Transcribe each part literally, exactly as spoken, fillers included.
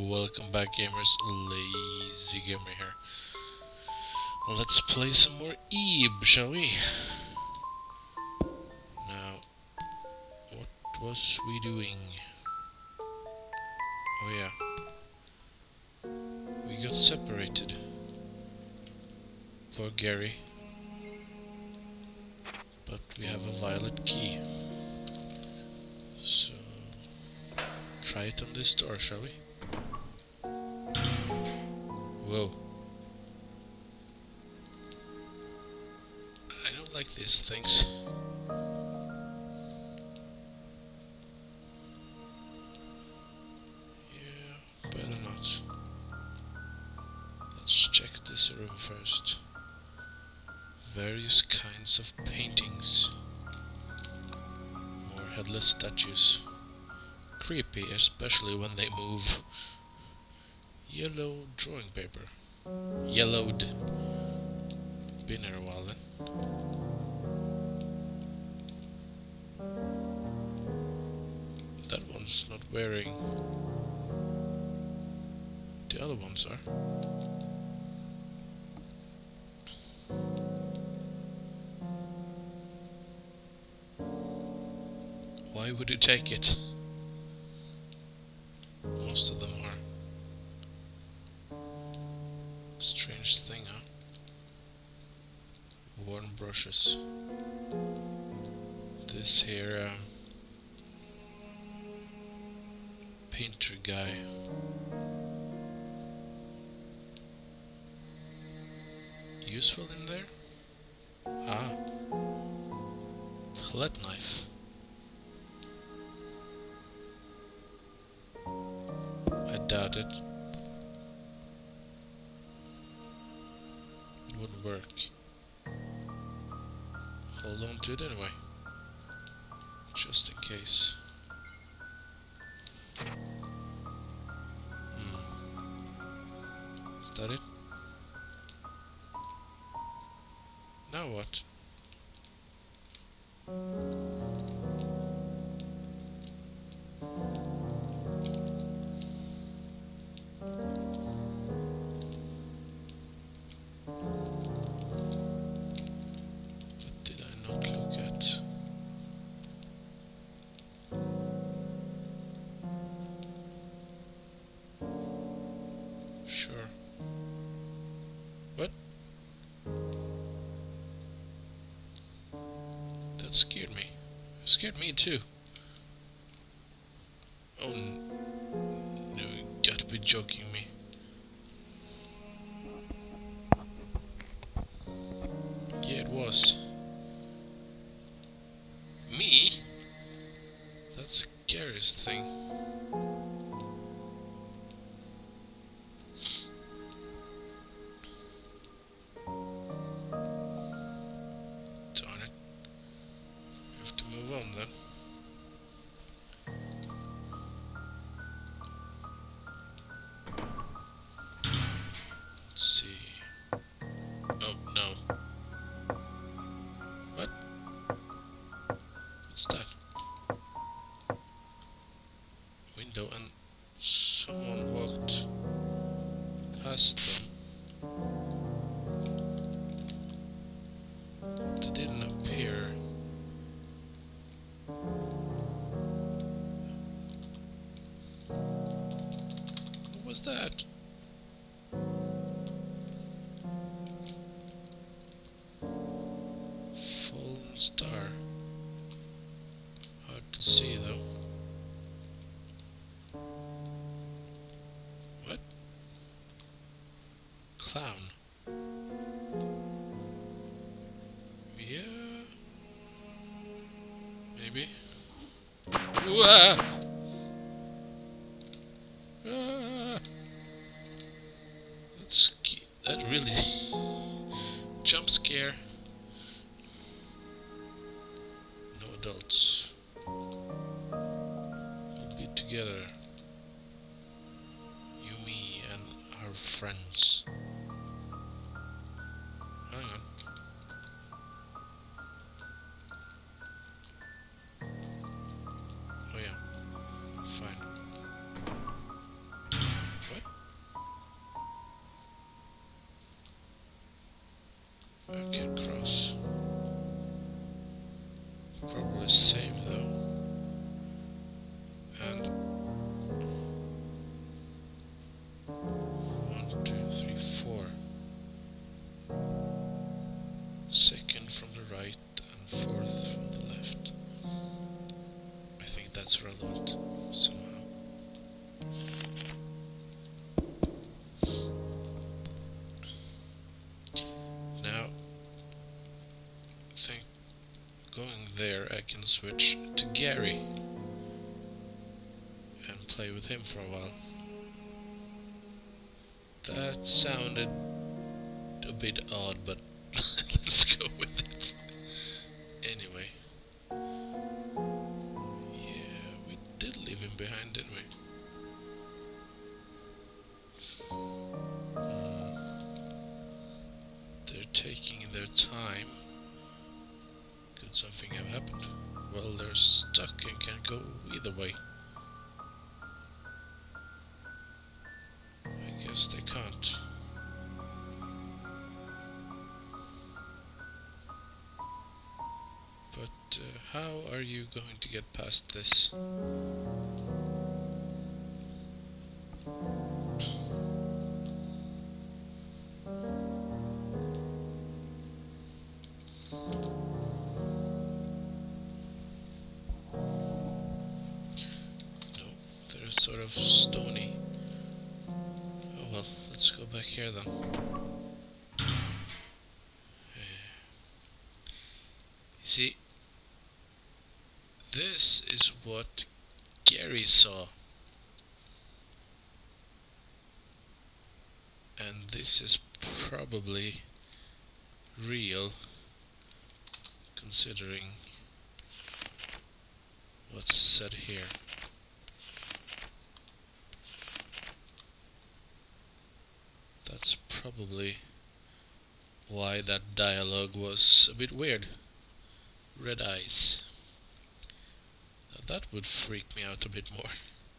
Welcome back, gamers. Lazygamer here. Let's play some more Eve, shall we? Now, what was we doing? Oh yeah, we got separated. Poor Garry. But we have a violet key. So, try it on this door, shall we? Whoa. I don't like these things. Yeah, better not. Let's check this room first. Various kinds of paintings. More headless statues. Creepy, especially when they move. Yellow drawing paper. Yellowed. Been here a while then. That one's not wearing. The other ones are. Why would you take it? Most of them are. Strange thing, huh? Worn brushes. This here um, painter guy. Useful in there? Ah, palette knife. I doubt it. It wouldn't work. Hold on to it anyway, just in case. Hmm. Is that it? Now what? What did I not look at? Sure. What? That scared me. It scared me too. Oh no, you gotta be joking me. Yeah, it was. Me? That's the scariest thing. Darn it. We have to move on then. Let's see. Oh no. What? What's that? Window, and someone walked past them. They didn't appear. What was that? Fallen star. Hard to see though. What? Clown. Yeah. Maybe. Ooh, ah! Ah! That's that really jump scare. No adults. We'll be together. You, me, and our friends. Hang on. Oh yeah. Fine. there I can switch to Garry and play with him for a while. That sounded a bit odd, but let's go with it. Anyway. Yeah, we did leave him behind, didn't we? Hmm. They're taking their time. Could something have happened? Well, they're stuck and can go either way. I guess they can't. But uh, how are you going to get past this? No, they're sort of stony. Oh well, let's go back here then. You see, this is what Garry saw. And this is probably real, considering what's said here. That's probably why that dialogue was a bit weird. Red eyes. Now that would freak me out a bit more.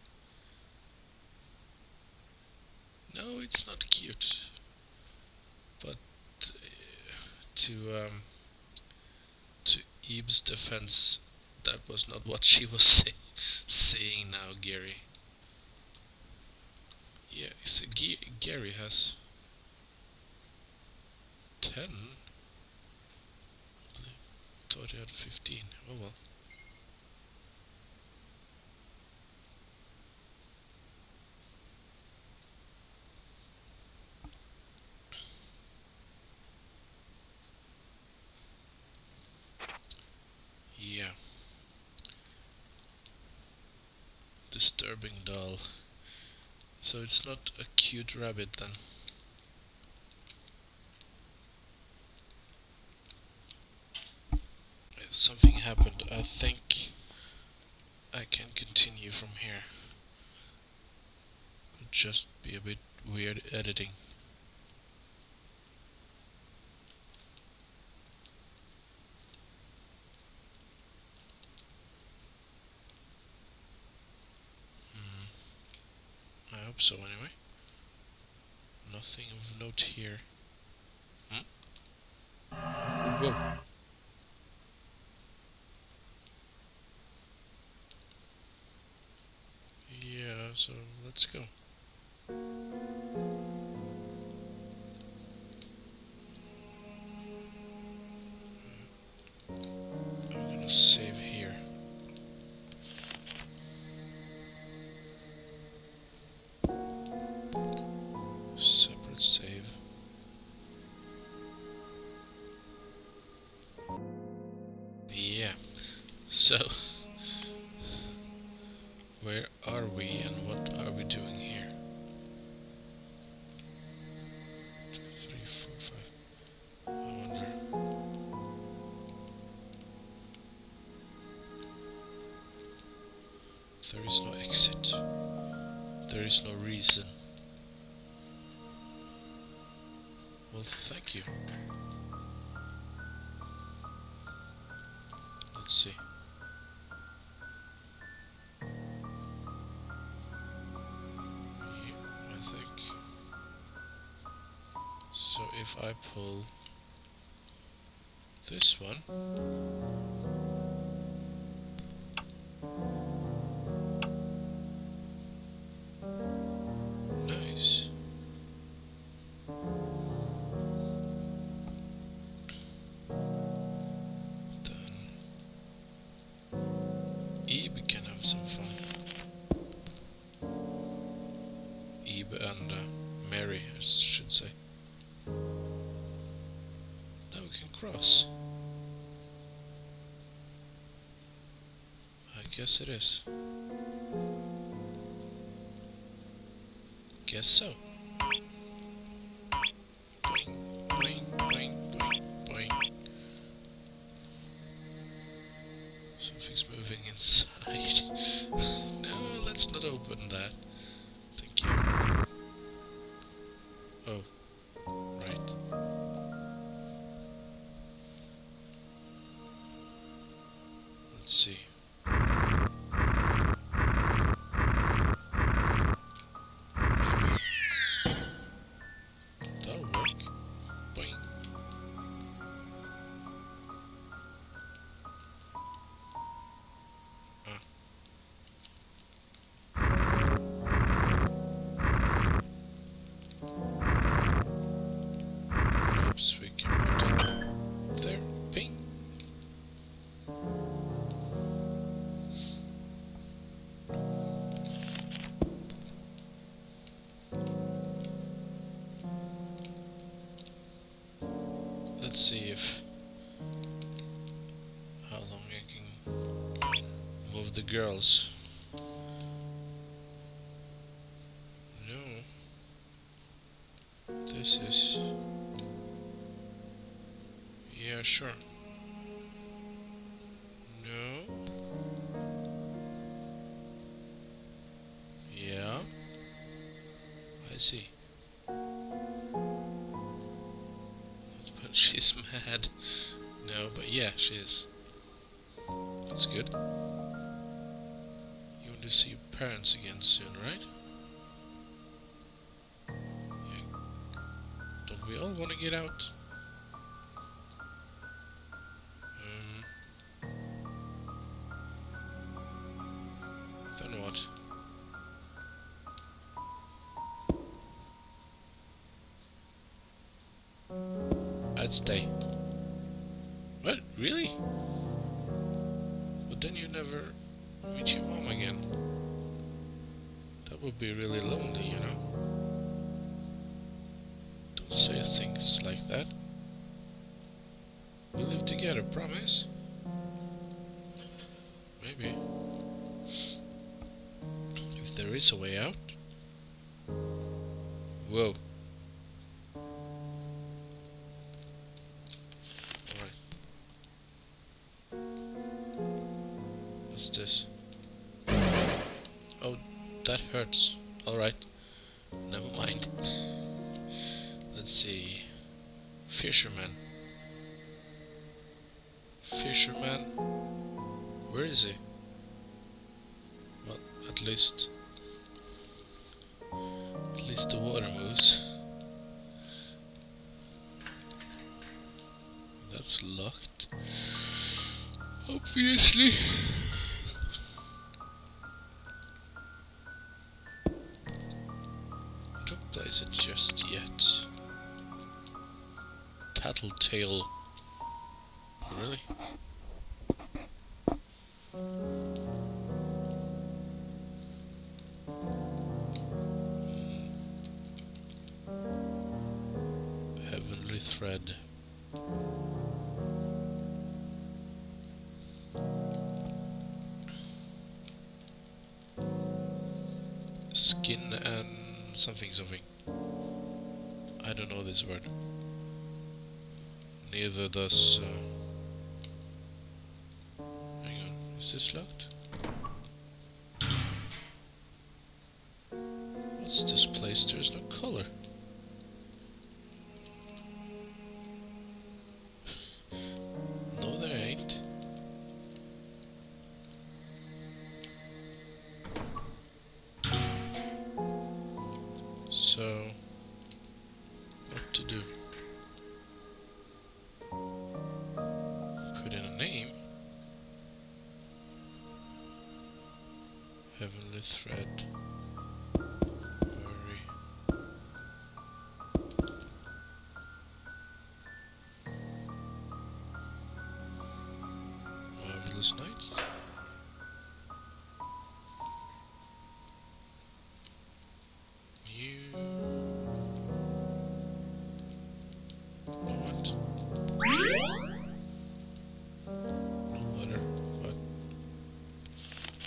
No, it's not cute. But uh, to um, to Eve's defense, that was not what she was say saying now, Garry. Yeah, so G Garry has ten? I thought he had fifteen. Oh well. Yeah. Disturbing doll. So it's not a cute rabbit then. Something happened. I think I can continue from here. It'd just be a bit weird editing. Hmm. I hope so anyway. Nothing of note here. Hmm? Whoa. Yeah, so let's go. I'm gonna save here. Separate save. Yeah. So, where are we and what are we doing here? Two, three, four, five. I wonder. There is no exit. There is no reason. Well, thank you. Let's see. Yeah, I think. So if I pull this one, nice. Then Ebe can have some fun. Ebe and uh, Mary, I should say. Now we can cross. Guess it is. Guess so. Boing, boing, boing, boing, boing. Something's moving inside. No, let's not open that. Thank you. Oh, right. Let's see. That'll work. Boing. Ah. Perhaps we can put it there. Ping. Let's see if how long I can move the girls. No. This is... Yeah, sure. No. Yeah. I see. But she's mad. No, but yeah, she is. That's good. You want to see your parents again soon, right? Yeah. Don't we all want to get out? Um, then what? I'd stay. What? Really? But then you never meet your mom again. That would be really lonely, you know? Don't say things like that. We live together, promise? Maybe. If there is a way out. Whoa. What's this? Oh, that hurts. Alright. Never mind. Let's see. Fisherman. Fisherman? Where is he? Well, at least... At least the water moves. That's locked. Obviously. Don't place it just yet. Tattletale. Really? Mm. Heavenly thread. Skin and something something. I don't know this word. Neither does... Uh... Hang on, is this locked? What's this place? There's no color. No, there ain't. So, what to do? Put in a name. Heavenly thread. Worry. Marvelous nights. You. No what? No water. What?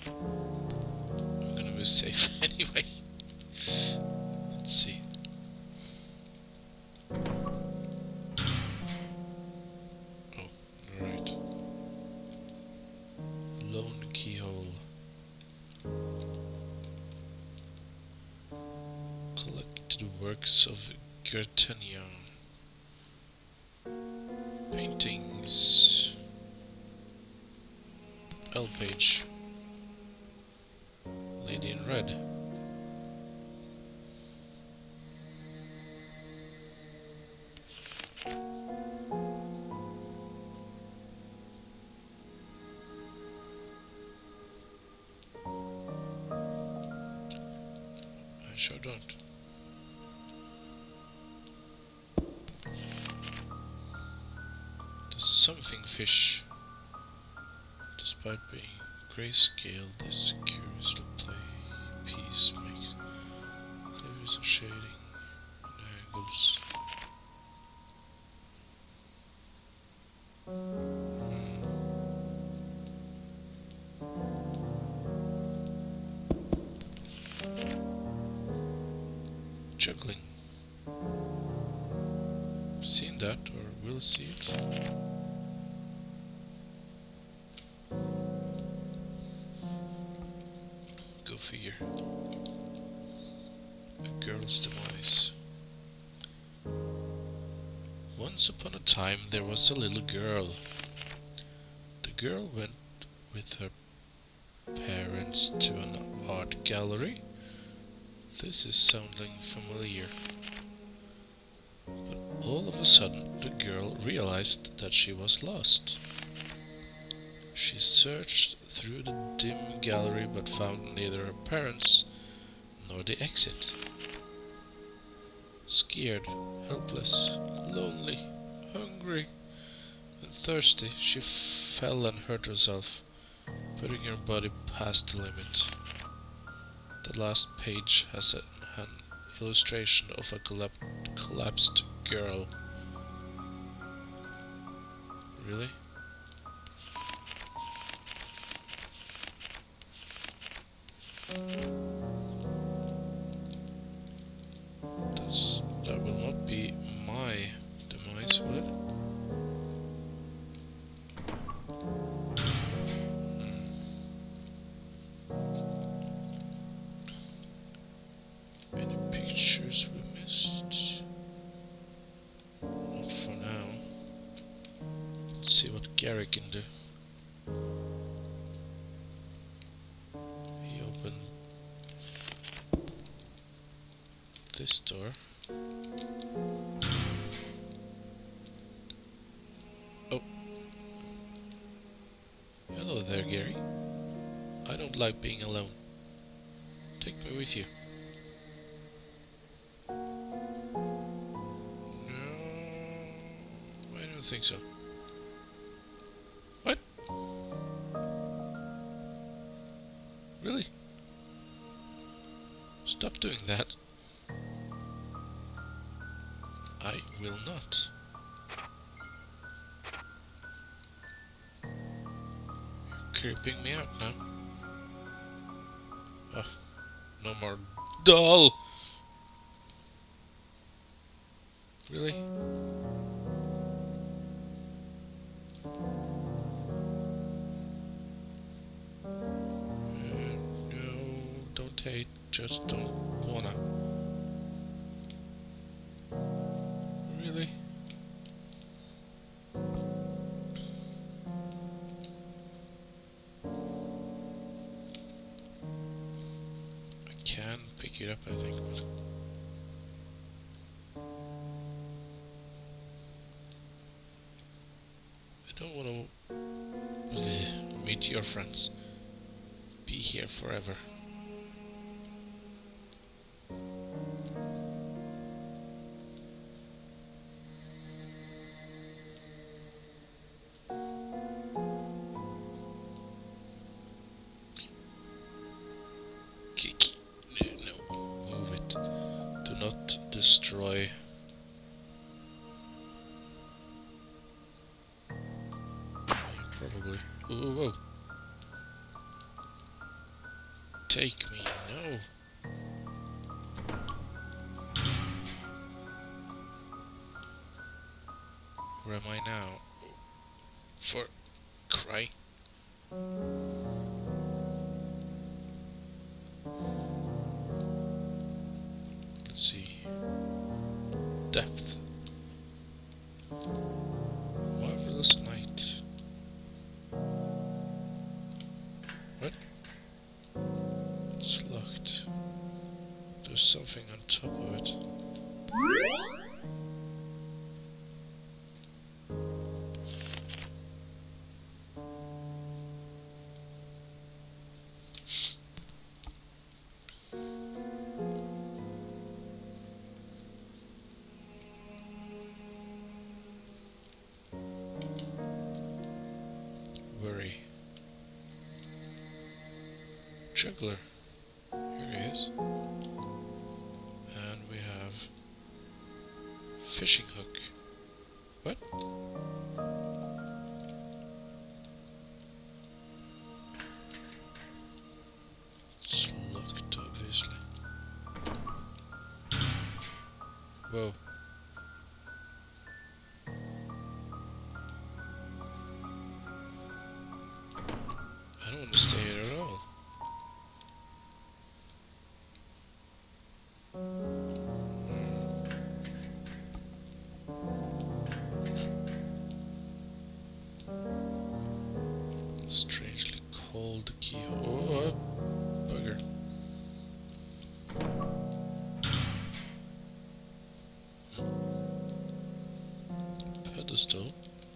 keyhole. Collected works of Gertenian. Paintings. L page. Lady in red. I sure don't. The something fish. Despite being grayscale, this curious play piece makes cleavers and shading and angles. Hmm. Juggling. Seen that or will see it? Go figure. A girl's demise. Once upon a time there was a little girl. The girl went with her parents to an art gallery. This is sounding familiar. But all of a sudden the girl realized that she was lost. She searched through the dim gallery but found neither her parents nor the exit. Scared, helpless, lonely, hungry and thirsty, she fell and hurt herself, putting her body past the limit. The last page has a, an illustration of a collap collapsed girl. Really? That's, that will not be my demise, will it? Hmm. Any pictures we missed? Not for now. Let's see what Garry can do. He opened this door. Oh. Hello there, Garry. I don't like being alone. Take me with you. No, I don't think so. What? Really? Stop doing that. I will not. You're creeping me out now. Oh, no more doll! Really? Uh, no, don't hate, just don't wanna. Really? I can pick it up, I think, but I don't wanna meet your friends. Be here forever. Kick. No, move it. Do not destroy. Probably. Whoa, whoa. Take me, no. Where am I now? For crying. something on top of it. Worry. Juggler. Here he is. And we have fishing hook. What? It's locked, obviously. Whoa. I don't want to stay here at all. Strangely cold keyhole. Oh, bugger. Pedestal.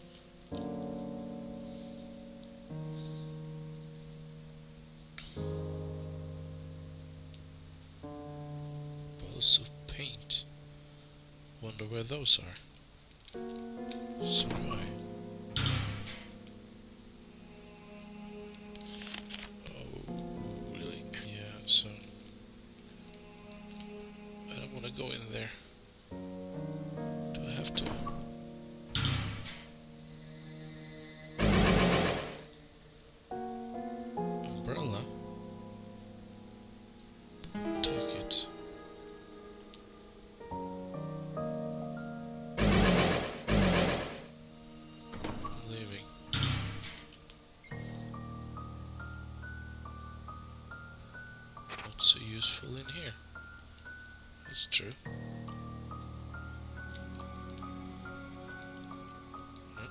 Balls of paint. Wonder where those are. So do I. So I don't want to go in there. Do I have to? Umbrella? Take it. I'm leaving. Not so useful in here. That's true. Hmm.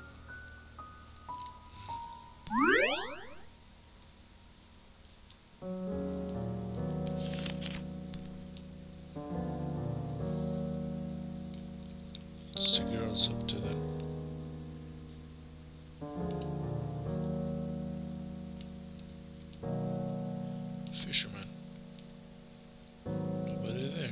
What's the girls up to then? Fisherman. Nobody there.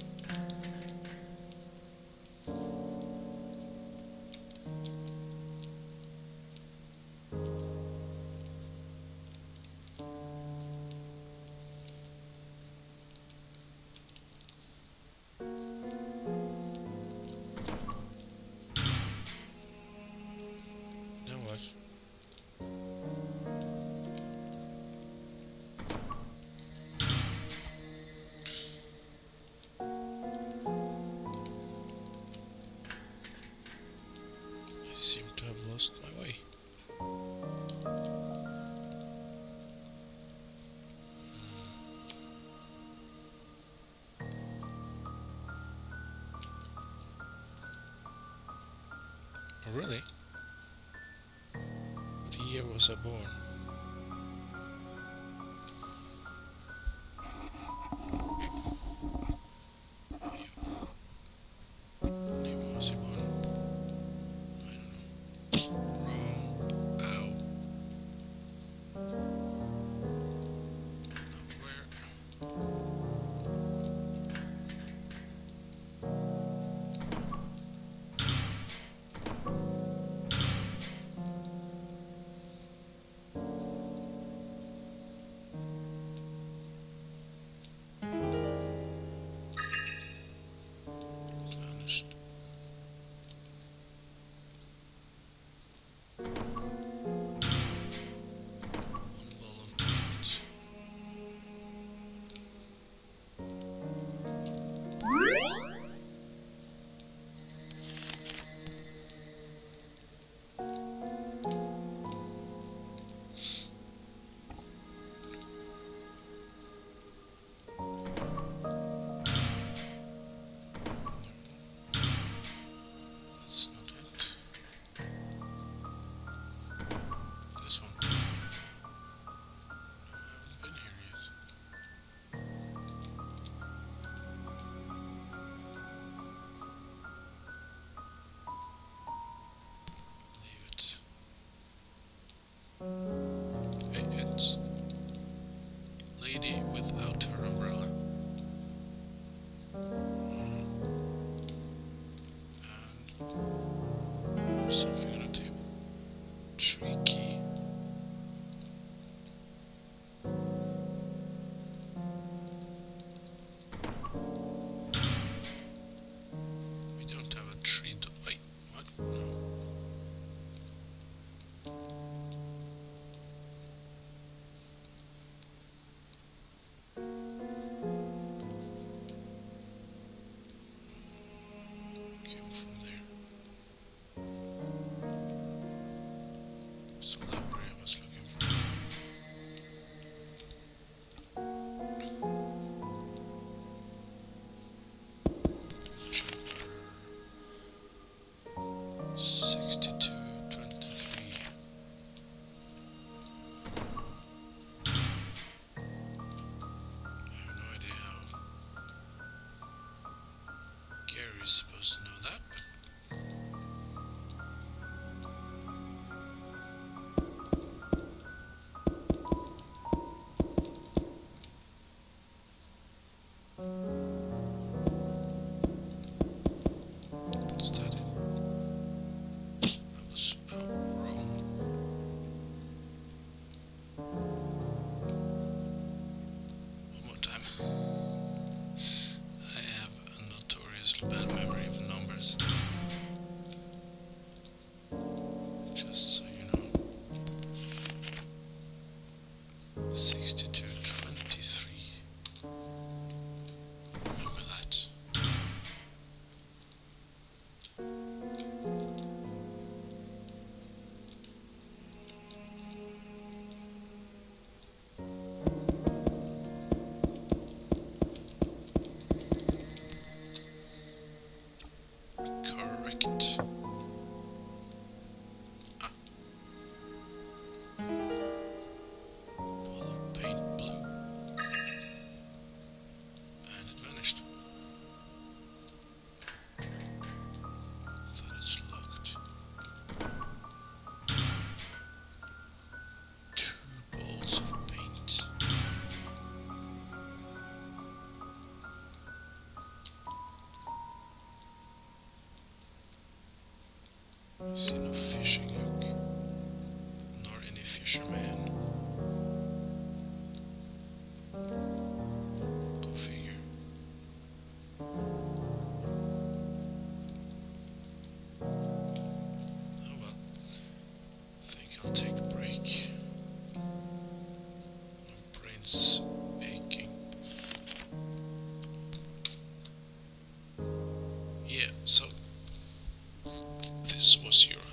Now what? I seem to have lost my way. Oh, really? What year was I born? Name was I born? I don't know. Wrong. Ow. Nowhere. came from there. So library I was looking for. sixty-two twenty-three. I have no idea how Garry is supposed to know that, but is that it? I was uh, wrong. One more time. I have a notoriously bad memory for numbers. Just so you know. sixty-two twenty-three. Remember that. Correct. Ah. Ball of paint blue. And it vanished. Thought it's locked. Two balls of paint. I see no fishing hook, nor any fisherman. Go figure. Oh well, I think I'll take a break. My brain's aching. Yeah, so this was your